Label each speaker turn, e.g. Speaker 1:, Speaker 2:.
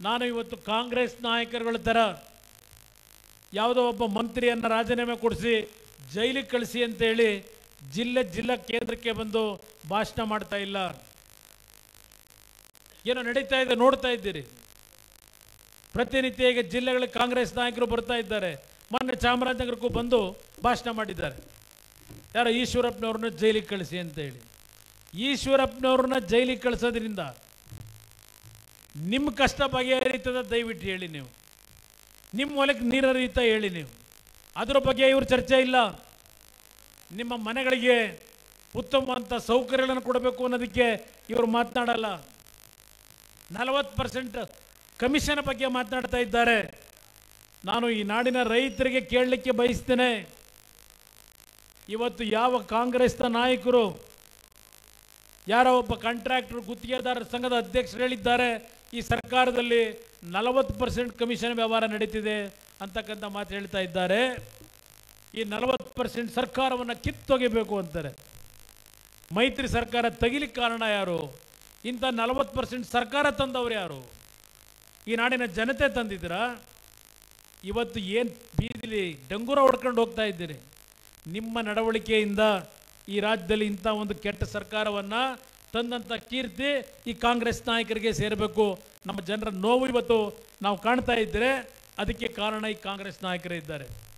Speaker 1: ನಾನು ಇವತ್ತು ಕಾಂಗ್ರೆಸ್ ನಾಯಕರುಗಳ ಥರ ಯಾವುದೋ ಒಬ್ಬ ಮಂತ್ರಿಯನ್ನು ರಾಜೀನಾಮೆ ಕೊಡಿಸಿ ಜೈಲಿಗೆ ಕಳಿಸಿ ಅಂತೇಳಿ ಜಿಲ್ಲಾ ಕೇಂದ್ರಕ್ಕೆ ಬಂದು ಭಾಷಣ ಮಾಡ್ತಾ ಇಲ್ಲ. ಏನೋ ನಡೀತಾ ಇದೆ ನೋಡ್ತಾ ಇದ್ದೀರಿ. ಪ್ರತಿನಿತ್ಯ ಈಗ ಜಿಲ್ಲೆಗಳಿಗೆ ಕಾಂಗ್ರೆಸ್ ನಾಯಕರು ಬರ್ತಾ ಇದ್ದಾರೆ. ಮೊನ್ನೆ ಚಾಮರಾಜನಗರಕ್ಕೂ ಬಂದು ಭಾಷಣ ಮಾಡಿದ್ದಾರೆ. ಯಾರೋ ಈಶ್ವರಪ್ಪನವ್ರನ್ನ ಜೈಲಿಗೆ ಕಳಿಸಿ ಅಂತೇಳಿ. ಈಶ್ವರಪ್ಪನವ್ರನ್ನ ಜೈಲಿಗೆ ಕಳಿಸೋದ್ರಿಂದ ನಿಮ್ಮ ಕಷ್ಟ ಬಗೆಹರಿತದ ದಯವಿಟ್ಟು ಹೇಳಿ. ನೀವು ನಿಮ್ಮ ಹೊಲಕ್ಕೆ ನೀರು ಹರಿಯುತ್ತಾ ಹೇಳಿ. ನೀವು ಅದರ ಬಗ್ಗೆ ಇವರು ಚರ್ಚೆ ಇಲ್ಲ. ನಿಮ್ಮ ಮನೆಗಳಿಗೆ ಉತ್ತಮವಂತ ಸೌಕರ್ಯಗಳನ್ನು ಕೊಡಬೇಕು ಅನ್ನೋದಕ್ಕೆ ಇವರು ಮಾತನಾಡಲ್ಲ. 40% ಕಮಿಷನ್ ಬಗ್ಗೆ ಮಾತನಾಡ್ತಾ ಇದ್ದಾರೆ. ನಾನು ಈ ನಾಡಿನ ರೈತರಿಗೆ ಕೇಳಲಿಕ್ಕೆ ಬಯಸ್ತೇನೆ, ಇವತ್ತು ಯಾವ ಕಾಂಗ್ರೆಸ್ನ ನಾಯಕರು, ಯಾರೋ ಒಬ್ಬ ಕಾಂಟ್ರಾಕ್ಟರ್ ಗುತ್ತಿಗೆದಾರರ ಸಂಘದ ಅಧ್ಯಕ್ಷರು ಹೇಳಿದ್ದಾರೆ ಈ ಸರ್ಕಾರದಲ್ಲಿ 40% ಕಮಿಷನ್ ವ್ಯವಹಾರ ನಡೀತಿದೆ ಅಂತಕ್ಕಂಥ ಮಾತು ಹೇಳ್ತಾ ಇದ್ದಾರೆ. ಈ 40% ಸರ್ಕಾರವನ್ನು ಕಿತ್ತೊಗೆಯಬೇಕು ಅಂತಾರೆ. ಮೈತ್ರಿ ಸರ್ಕಾರ ತೆಗಿಲಿಕ್ಕೆ ಕಾರಣ ಯಾರು? ಇಂಥ 40% ಸರ್ಕಾರ ತಂದವರು ಯಾರು? ಈ ನಾಡಿನ ಜನತೆ ತಂದಿದ್ದೀರಾ? ಇವತ್ತು ಏನು ಬೀದಿಲಿ ಡಂಗೂರ ಹೊಡ್ಕೊಂಡು ಹೋಗ್ತಾ ಇದ್ದೀರಿ. ನಿಮ್ಮ ನಡವಳಿಕೆಯಿಂದ ಈ ರಾಜ್ಯದಲ್ಲಿ ಇಂಥ ಒಂದು ಕೆಟ್ಟ ಸರ್ಕಾರವನ್ನು ತಂದಂಥ ಕೀರ್ತಿ ಈ ಕಾಂಗ್ರೆಸ್ ನಾಯಕರಿಗೆ ಸೇರಬೇಕು. ನಮ್ಮ ಜನರ ನೋವು ಇವತ್ತು ನಾವು ಕಾಣ್ತಾ ಇದ್ದರೆ ಅದಕ್ಕೆ ಕಾರಣ ಈ ಕಾಂಗ್ರೆಸ್ ನಾಯಕರೇ ಇದ್ದಾರೆ.